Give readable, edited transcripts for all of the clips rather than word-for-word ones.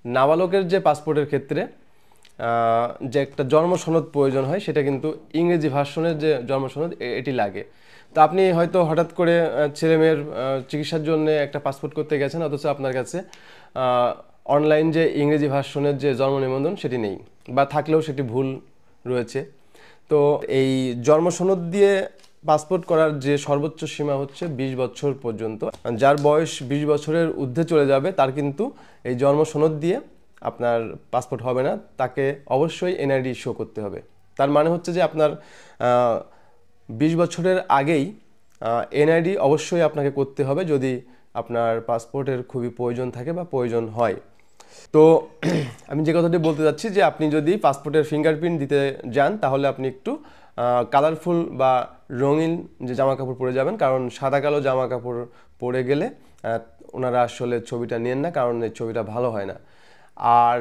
নাবালকের যে পাসপোর্টের ক্ষেত্রে যে একটা জন্ম সনদ প্রয়োজন হয় সেটা কিন্তু ইংরেজি ভার্সনের যে জন্ম সনদ এটি লাগে। তো আপনি হয়তো হঠাৎ করে ছেলেমেয়ের চিকিৎসার জন্য একটা পাসপোর্ট করতে গেছেন, অথচ আপনার কাছে অনলাইন যে ইংরেজি ভার্সনের যে জন্ম নিবন্ধন সেটি নেই, বা থাকলেও সেটি ভুল রয়েছে। তো এই জন্ম সনদ দিয়ে পাসপোর্ট করার যে সর্বোচ্চ সীমা হচ্ছে 20 বছর পর্যন্ত। যার বয়স 20 বছরের ঊর্ধ্বে চলে যাবে তার কিন্তু এই জন্ম সনদ দিয়ে আপনার পাসপোর্ট হবে না, তাকে অবশ্যই এনআইডি শো করতে হবে। তার মানে হচ্ছে যে আপনার 20 বছরের আগেই এনআইডি অবশ্যই আপনাকে করতে হবে যদি আপনার পাসপোর্টের খুবই প্রয়োজন থাকে বা প্রয়োজন হয়। তো আমি যে কথাটি বলতে যাচ্ছি যে আপনি যদি পাসপোর্টের ফিঙ্গারপ্রিন্ট দিতে যান তাহলে আপনি একটু কালারফুল বা রঙিন যে জামা কাপড় পরে যাবেন, কারণ সাদা কালো জামা কাপড় পরে গেলে ওনারা আসলে ছবিটা নেন না, কারণ এই ছবিটা ভালো হয় না। আর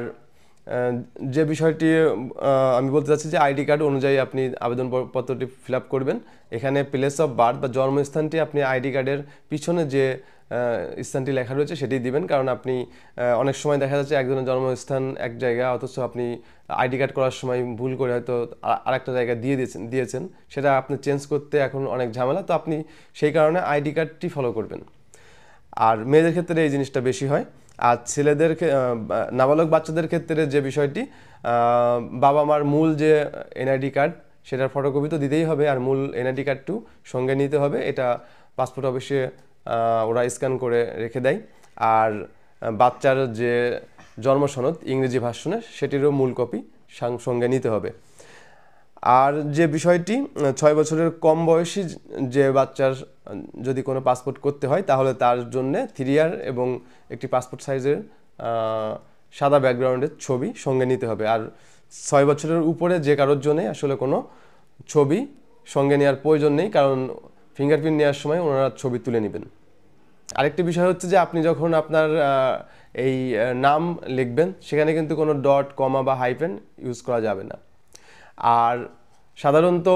যে বিষয়টি আমি বলতে চাচ্ছি যে আইডি কার্ড অনুযায়ী আপনি আবেদনপত্রটি ফিল আপ করবেন। এখানে প্লেস অফ বার্থ বা জন্মস্থানটি আপনি আইডি কার্ডের পিছনে যে স্থানটি লেখা রয়েছে সেটি দিবেন, কারণ আপনি অনেক সময় দেখা যাচ্ছে একজনের জন্মস্থান এক জায়গা, অথচ আপনি আইডি কার্ড করার সময় ভুল করে হয়তো আরেকটা জায়গায় দিয়েছেন, সেটা আপনি চেঞ্জ করতে এখন অনেক ঝামেলা। তো আপনি সেই কারণে আইডি কার্ডটি ফলো করবেন। আর মেয়েদের ক্ষেত্রে এই জিনিসটা বেশি হয়। আর ছেলেদের নাবালক বাচ্চাদের ক্ষেত্রে যে বিষয়টি, বাবা মার মূল যে এনআইডি কার্ড সেটার ফটোকপি তো দিতেই হবে, আর মূল এনআইডি কার্ডটু সঙ্গে নিতে হবে। এটা পাসপোর্ট অফিসে ওরা স্ক্যান করে রেখে দেয়। আর বাচ্চার যে জন্ম সনদ ইংরেজি ভার্সনের সেটিরও মূল কপি সঙ্গে নিতে হবে। আর যে বিষয়টি 6 বছরের কম বয়সী যে বাচ্চার যদি কোনো পাসপোর্ট করতে হয় তাহলে তার জন্য 3 ইয়ার এবং একটি পাসপোর্ট সাইজের সাদা ব্যাকগ্রাউন্ডের ছবি সঙ্গে নিতে হবে। আর 6 বছরের উপরে যে কারোর জন্যে আসলে কোনো ছবি সঙ্গে নেওয়ার প্রয়োজন নেই, কারণ ফিঙ্গারপ্রিন্ট নেওয়ার সময় ওনারা ছবি তুলে নেবেন। আরেকটি বিষয় হচ্ছে যে আপনি যখন আপনার এই নাম লিখবেন সেখানে কিন্তু কোনো ডট, কমা বা হাইফেন ইউজ করা যাবে না। আর সাধারণত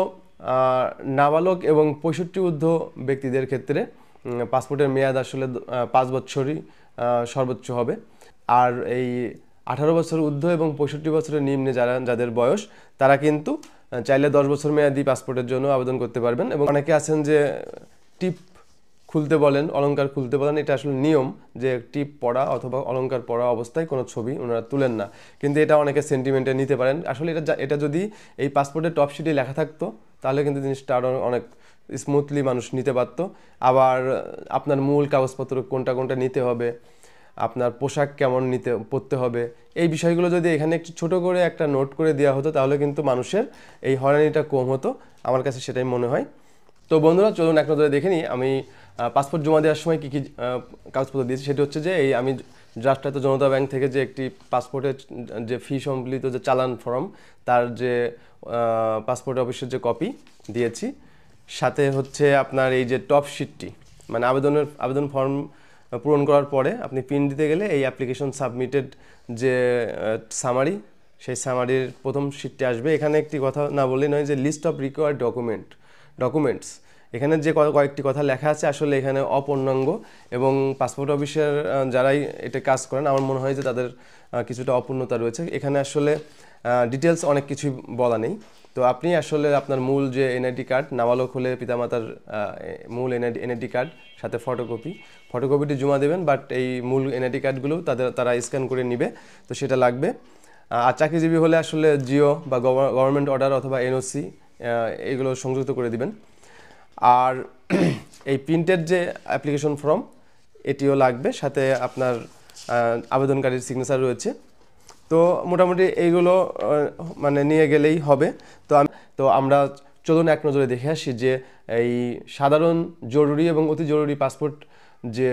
নাবালক এবং 65 ঊর্ধ্ব ব্যক্তিদের ক্ষেত্রে পাসপোর্টের মেয়াদ আসলে 5 বছরই সর্বোচ্চ হবে। আর এই 18 বছর ঊর্ধ্ব এবং 65 বছরের নিম্নে যাদের বয়স তারা কিন্তু চাইলে 10 বছর মেয়াদি পাসপোর্টের জন্য আবেদন করতে পারবেন। এবং অনেকে আছেন যে টিপ খুলতে বলেন, অলংকার খুলতে বলেন, এটা আসলে নিয়ম যে টিপ পড়া অথবা অলংকার পড়া অবস্থায় কোনো ছবি ওনারা তুলেন না, কিন্তু এটা অনেকে সেন্টিমেন্টে নিতে পারেন। আসলে এটা যদি এই পাসপোর্টের টপ শিটে লেখা থাকতো তাহলে কিন্তু জিনিসটা আরও অনেক স্মুথলি মানুষ নিতে পারত। আবার আপনার মূল কাগজপত্র কোনটা কোনটা নিতে হবে, আপনার পোশাক কেমন পরতে হবে, এই বিষয়গুলো যদি এখানে একটু ছোট করে একটা নোট করে দেওয়া হতো তাহলে কিন্তু মানুষের এই হয়রানিটা কম হতো, আমার কাছে সেটাই মনে হয়। তো বন্ধুরা চলুন এক নজরে দেখে নিই আমি পাসপোর্ট জমা দেওয়ার সময় কী কী কাগজপত্র দিয়েছি। সেটি হচ্ছে যে আমি রাষ্ট্রায়ত্ত জনতা ব্যাংক থেকে যে একটি পাসপোর্টের যে ফি সম্বলিত যে চালান ফর্ম, তার যে পাসপোর্ট অফিসের যে কপি দিয়েছি, সাথে হচ্ছে আপনার এই যে টপ শিটটি, মানে আবেদন ফর্ম পূরণ করার পরে আপনি প্রিন্ট দিতে গেলে এই অ্যাপ্লিকেশন সাবমিটেড যে সামারি, সেই সামারির প্রথম শিটটি আসবে। এখানে একটি কথা না বললেই নয় যে লিস্ট অফ রিকোয়ার্ড ডকুমেন্টস, এখানে যে কয়েকটি কথা লেখা আছে আসলে এখানে অপূর্ণাঙ্গ, এবং পাসপোর্ট অফিসের যারাই এটা কাজ করেন আমার মনে হয় যে তাদের কিছুটা অপূর্ণতা রয়েছে। এখানে আসলে ডিটেলস অনেক কিছুই বলা নেই। তো আপনি আসলে আপনার মূল যে এনআইডি কার্ড, নাবালক হলে পিতামাতার মূল এনআইডি কার্ড সাথে ফটোকপিটি জমা দেবেন, বাট এই মূল এনআইডি কার্ডগুলো তারা স্ক্যান করে নেবে, তো সেটা লাগবে। আর চাকরিজীবী হলে আসলে জিও বা গভর্নমেন্ট অর্ডার অথবা এনওসি এগুলো সংযুক্ত করে দিবেন। আর এই প্রিন্টেড যে অ্যাপ্লিকেশন ফর্ম এটিও লাগবে, সাথে আপনার আবেদনকারীর সিগনেচার রয়েছে। তো মোটামুটি এইগুলো মানে নিয়ে গেলেই হবে। তো আমরা চলুন এক নজরে দেখে আসি যে এই সাধারণ, জরুরি এবং অতি জরুরি পাসপোর্ট যে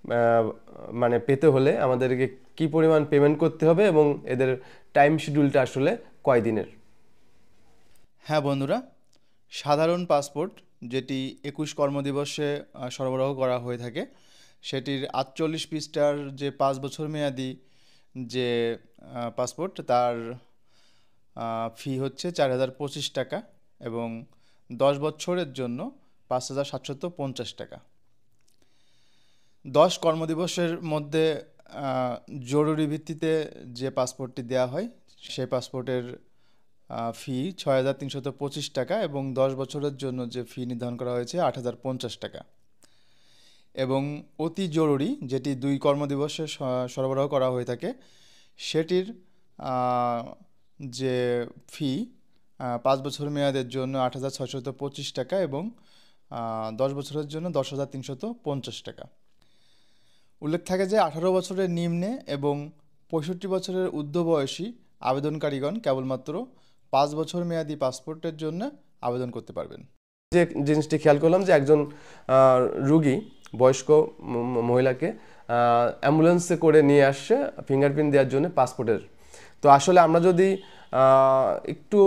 মানে পেতে হলে আমাদেরকে কি পরিমাণ পেমেন্ট করতে হবে এবং এদের টাইম শিডিউলটা আসলে কয় দিনের। হ্যাঁ বন্ধুরা, সাধারণ পাসপোর্ট যেটি 21 কর্মদিবসে সরবরাহ করা হয়ে থাকে, সেটির 48 পৃষ্ঠার যে 5 বছর মেয়াদি যে পাসপোর্ট, তার ফি হচ্ছে 4025 টাকা এবং 10 বছরের জন্য 5750 টাকা। 10 কর্মদিবসের মধ্যে আহ, জরুরি ভিত্তিতে যে পাসপোর্টটি দেওয়া হয় সেই পাসপোর্টের ফি 6,325 টাকা এবং 10 বছরের জন্য যে ফি নির্ধারণ করা হয়েছে 8,050 টাকা। এবং অতি জরুরি যেটি 2 কর্মদিবসে সরবরাহ করা হয়ে থাকে সেটির আহ, যে ফি 5 বছর মেয়াদের জন্য 8,625 টাকা এবং 10 বছরের জন্য 10,350 টাকা। উল্লেখ থাকে যে 18 বছরের নিম্নে এবং 65 বছরের ঊর্ধ্ব বয়সী আবেদনকারীগণ কেবলমাত্র 5 বছর মেয়াদী পাসপোর্টের জন্য আবেদন করতে পারবেন। যে জিনিসটি খেয়াল করলাম যে একজন রুগী বয়স্ক মহিলাকে অ্যাম্বুলেন্সে করে নিয়ে আসছে ফিঙ্গারপ্রিন্ট দেওয়ার জন্য পাসপোর্টের। তো আসলে আমরা যদি একটু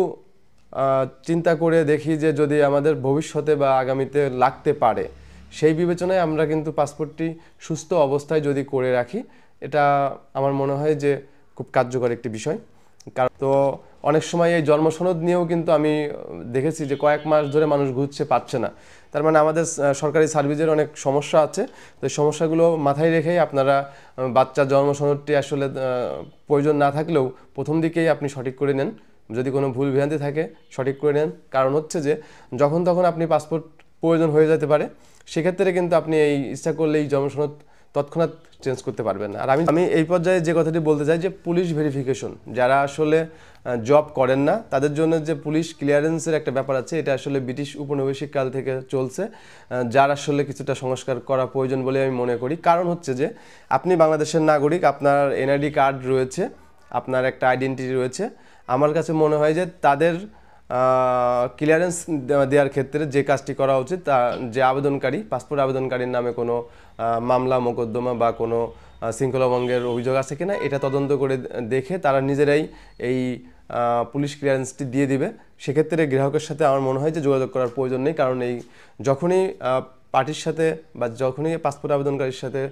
চিন্তা করে দেখি যে যদি আমাদের ভবিষ্যতে বা আগামীতে লাগতে পারে, সেই বিবেচনায় আমরা কিন্তু পাসপোর্টটি সুস্থ অবস্থায় যদি করে রাখি, এটা আমার মনে হয় যে খুব কার্যকর একটি বিষয়। কারণ তো অনেক সময় এই জন্মসনদ নিয়েও কিন্তু আমি দেখেছি যে কয়েক মাস ধরে মানুষ ঘুরছে, পাচ্ছে না। তার মানে আমাদের সরকারি সার্ভিসের অনেক সমস্যা আছে। তো এই সমস্যাগুলো মাথায় রেখেই আপনারা বাচ্চার জন্মসনদটি আসলে প্রয়োজন না থাকলেও প্রথম দিকেই আপনি সঠিক করে নেন। যদি কোনো ভুল ভ্রান্তি থাকে সঠিক করে নেন। কারণ হচ্ছে যে যখন তখন আপনি পাসপোর্ট প্রয়োজন হয়ে যেতে পারে, সেক্ষেত্রে কিন্তু আপনি এই ইচ্ছা করলে এই জন্মসনদ তৎক্ষণাৎ চেঞ্জ করতে পারবেন না। আর আমি এই পর্যায়ে যে কথাটি বলতে চাই যে পুলিশ ভেরিফিকেশন, যারা আসলে জব করেন না তাদের জন্য যে পুলিশ ক্লিয়ারেন্সের একটা ব্যাপার আছে, এটা আসলে ব্রিটিশ উপনিবেশিক কাল থেকে চলছে, যার আসলে কিছুটা সংস্কার করা প্রয়োজন বলে আমি মনে করি। কারণ হচ্ছে যে আপনি বাংলাদেশের নাগরিক, আপনার এনআইডি কার্ড রয়েছে, আপনার একটা আইডেন্টিটি রয়েছে। আমার কাছে মনে হয় যে তাদের ক্লিয়ারেন্স দেওয়ার ক্ষেত্রে যে কাজটি করা উচিত, তা যে আবেদনকারী, পাসপোর্ট আবেদনকারীর নামে কোনো মামলা মোকদ্দমা বা কোনো শৃঙ্খলাভঙ্গের অভিযোগ আছে কিনা এটা তদন্ত করে দেখে তারা নিজেরাই এই পুলিশ ক্লিয়ারেন্সটি দিয়ে দিবে। সেক্ষেত্রে গ্রাহকের সাথে আমার মনে হয় যে যোগাযোগ করার প্রয়োজন নেই। কারণ এই যখনই পার্টির সাথে বা যখনই পাসপোর্ট আবেদনকারীর সাথে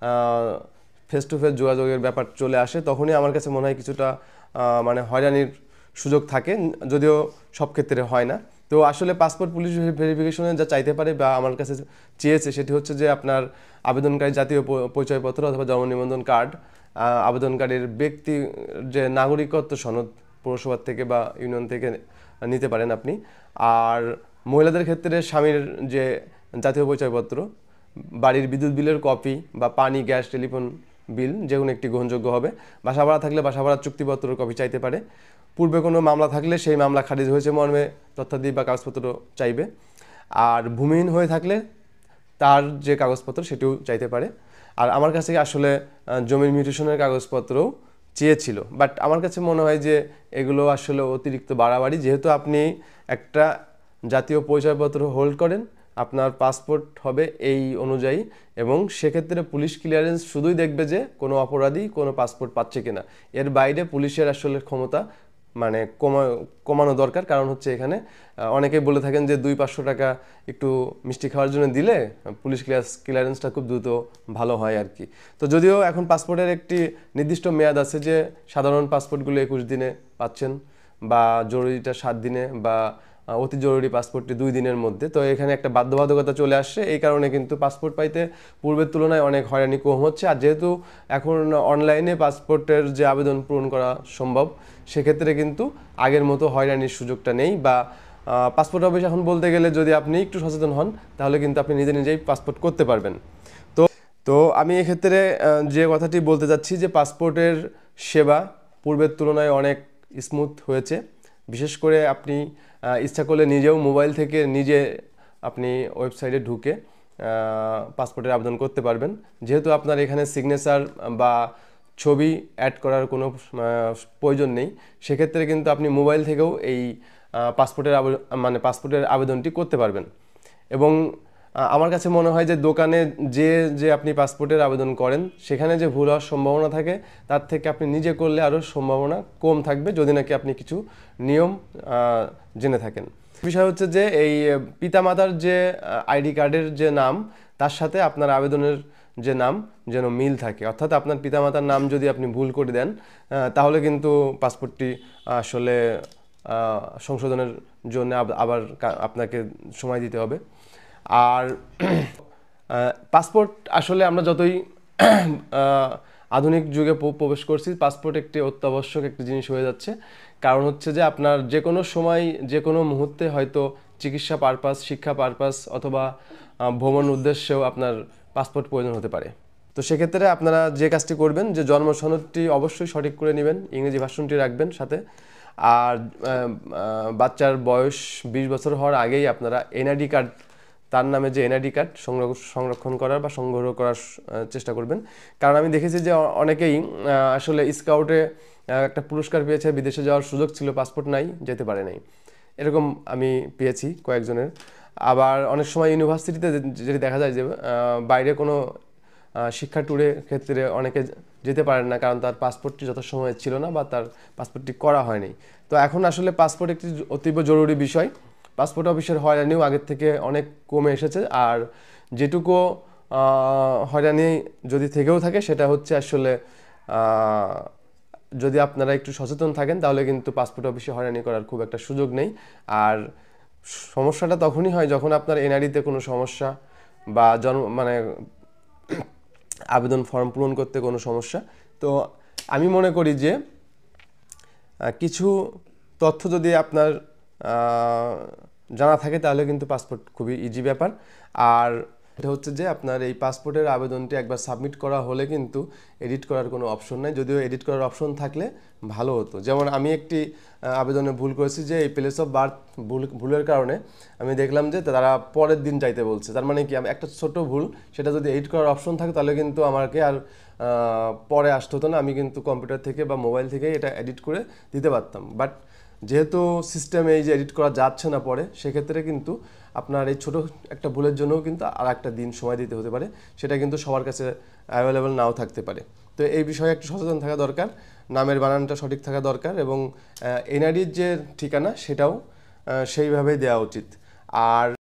ফেস টু ফেস যোগাযোগের ব্যাপার চলে আসে, তখনই আমার কাছে মনে হয় কিছুটা মানে হয়রানির সুযোগ থাকে, যদিও সব ক্ষেত্রে হয় না। তো আসলে পাসপোর্ট পুলিশ ভেরিফিকেশনে যা চাইতে পারে বা আমার কাছে চেয়েছে সেটি হচ্ছে যে আপনার আবেদনকারী জাতীয় পরিচয়পত্র অথবা জন্ম নিবন্ধন কার্ড, আবেদনকারীর ব্যক্তি যে নাগরিকত্ব সনদ পৌরসভার থেকে বা ইউনিয়ন থেকে নিতে পারেন আপনি। আর মহিলাদের ক্ষেত্রে স্বামীর যে জাতীয় পরিচয়পত্র, বাড়ির বিদ্যুৎ বিলের কপি বা পানি গ্যাস টেলিফোন বিল যে কোনো একটি গ্রহণযোগ্য হবে। বাসা ভাড়া থাকলে বাসা ভাড়ার চুক্তিপত্রের কপি চাইতে পারে। পূর্বে কোনো মামলা থাকলে সেই মামলা খারিজ হয়েছে মর্মে তথ্যাদি বা কাগজপত্র চাইবে। আর ভূমিহীন হয়ে থাকলে তার যে কাগজপত্র সেটিও চাইতে পারে। আর আমার কাছে আসলে জমির মিউটেশনের কাগজপত্রও চেয়েছিল, বাট আমার কাছে মনে হয় যে এগুলো আসলে অতিরিক্ত বাড়াবাড়ি। যেহেতু আপনি একটা জাতীয় পরিচয়পত্র হোল্ড করেন, আপনার পাসপোর্ট হবে এই অনুযায়ী, এবং সেক্ষেত্রে পুলিশ ক্লিয়ারেন্স শুধুই দেখবে যে কোনো অপরাধী কোনো পাসপোর্ট পাচ্ছে কিনা। এর বাইরে পুলিশের আসলে ক্ষমতা মানে কমানো দরকার। কারণ হচ্ছে এখানে অনেকেই বলে থাকেন যে 200-500 টাকা একটু মিষ্টি খাওয়ার জন্য দিলে পুলিশ ক্লিয়ারেন্সটা খুব দ্রুত ভালো হয় আর কি। তো যদিও এখন পাসপোর্টের একটি নির্দিষ্ট মেয়াদ আছে যে সাধারণ পাসপোর্টগুলো 21 দিনে পাচ্ছেন, বা জরুরিটা 7 দিনে, বা অতি জরুরি পাসপোর্টটি 2 দিনের মধ্যে। তো এখানে একটা বাধ্যবাধকতা চলে আসছে, এই কারণে কিন্তু পাসপোর্ট পাইতে পূর্বের তুলনায় অনেক হয়রানি কম হচ্ছে। আর যেহেতু এখন অনলাইনে পাসপোর্টের যে আবেদন পূরণ করা সম্ভব, সেক্ষেত্রে কিন্তু আগের মতো হয়রানির সুযোগটা নেই। বা পাসপোর্ট অফিস এখন বলতে গেলে যদি আপনি একটু সচেতন হন তাহলে কিন্তু আপনি নিজে নিজেই পাসপোর্ট করতে পারবেন। তো আমি এক্ষেত্রে যে কথাটি বলতে চাচ্ছি যে পাসপোর্টের সেবা পূর্বের তুলনায় অনেক স্মুথ হয়েছে। বিশেষ করে আপনি ইচ্ছা করলে নিজেও মোবাইল থেকে নিজে আপনি ওয়েবসাইটে ঢুকে পাসপোর্টের আবেদন করতে পারবেন। যেহেতু আপনার এখানে সিগনেচার বা ছবি অ্যাড করার কোনো প্রয়োজন নেই, সেক্ষেত্রে কিন্তু আপনি মোবাইল থেকেও এই পাসপোর্টের আবেদনটি করতে পারবেন। এবং আমার কাছে মনে হয় যে দোকানে যে আপনি পাসপোর্টের আবেদন করেন সেখানে যে ভুল হওয়ার সম্ভাবনা থাকে, তার থেকে আপনি নিজে করলে আরও সম্ভাবনা কম থাকবে, যদি নাকি আপনি কিছু নিয়ম জেনে থাকেন। বিষয় হচ্ছে যে এই পিতামাতার যে আইডি কার্ডের যে নাম, তার সাথে আপনার আবেদনের যে নাম যেন মিল থাকে। অর্থাৎ আপনার পিতামাতার নাম যদি আপনি ভুল করে দেন, তাহলে কিন্তু পাসপোর্টটি আসলে সংশোধনের জন্য আবার আপনাকে সময় দিতে হবে। আর পাসপোর্ট আসলে আমরা যতই আধুনিক যুগে প্রবেশ করছি, পাসপোর্ট একটি অত্যাবশ্যক একটি জিনিস হয়ে যাচ্ছে। কারণ হচ্ছে যে আপনার যে কোনো সময় যে কোনো মুহূর্তে হয়তো চিকিৎসা পারপাস, শিক্ষা পারপাস অথবা ভ্রমণ উদ্দেশ্যেও আপনার পাসপোর্ট প্রয়োজন হতে পারে। তো সেক্ষেত্রে আপনারা যে কাজটি করবেন যে জন্ম সনদটি অবশ্যই সঠিক করে নেবেন, ইংরেজি ভার্সনটি রাখবেন সাথে। আর বাচ্চার বয়স 20 বছর হওয়ার আগেই আপনারা এনআইডি কার্ড, তার নামে যে এনআইডি কার্ড সংরক্ষণ করার বা সংগ্রহ করার চেষ্টা করবেন। কারণ আমি দেখেছি যে অনেকেই আসলে স্কাউটে একটা পুরস্কার পেয়েছে, বিদেশে যাওয়ার সুযোগ ছিল, পাসপোর্ট নাই, যেতে পারে নাই, এরকম আমি পেয়েছি কয়েকজনের। আবার অনেক সময় ইউনিভার্সিটিতে যেটি দেখা যায় যে বাইরে কোনো শিক্ষা ট্যুরের ক্ষেত্রে অনেকে যেতে পারেন না, কারণ তার পাসপোর্টটি যথাসময়ে ছিল না বা তার পাসপোর্টটি করা হয়নি। তো এখন আসলে পাসপোর্ট একটি অতীব জরুরি বিষয়। পাসপোর্ট অফিসের হয়রানিও আগের থেকে অনেক কমে এসেছে। আর যেটুকু হয়রানি যদি থেকেও থাকে সেটা হচ্ছে আসলে যদি আপনারা একটু সচেতন থাকেন তাহলে কিন্তু পাসপোর্ট অফিসে হয়রানি করার খুব একটা সুযোগ নেই। আর সমস্যাটা তখনই হয় যখন আপনার এনআরইতে কোনো সমস্যা বা মানে আবেদন ফর্ম পূরণ করতে কোনো সমস্যা। তো আমি মনে করি যে কিছু তথ্য যদি আপনার জানা থাকে তাহলে কিন্তু পাসপোর্ট খুবই ইজি ব্যাপার। আর এটা হচ্ছে যে আপনার এই পাসপোর্টের আবেদনটি একবার সাবমিট করা হলে কিন্তু এডিট করার কোনো অপশন নেই, যদিও এডিট করার অপশন থাকলে ভালো হতো। যেমন আমি একটি আবেদনে ভুল করেছি যে এই প্লেস অফ বার্থ ভুলের কারণে আমি দেখলাম যে তারা পরের দিন চাইতে বলছে। তার মানে কি, আমি একটা ছোট ভুল, সেটা যদি এডিট করার অপশন থাকে তাহলে কিন্তু আমাকে আর পরে আসতে হতো না, আমি কিন্তু কম্পিউটার থেকে বা মোবাইল থেকে এটা এডিট করে দিতে পারতাম। বাট যেহেতু সিস্টেমে এই যে এডিট করা যাচ্ছে না পরে, সেক্ষেত্রে কিন্তু আপনার এই ছোটো একটা ভুলের জন্যও কিন্তু আর একটা দিন সময় দিতে হতে পারে, সেটা কিন্তু সবার কাছে অ্যাভেলেবেল নাও থাকতে পারে। তো এই বিষয়ে একটু সচেতন থাকা দরকার, নামের বানানটা সঠিক থাকা দরকার এবং এনআইডির যে ঠিকানা সেটাও সেইভাবেই দেওয়া উচিত। আর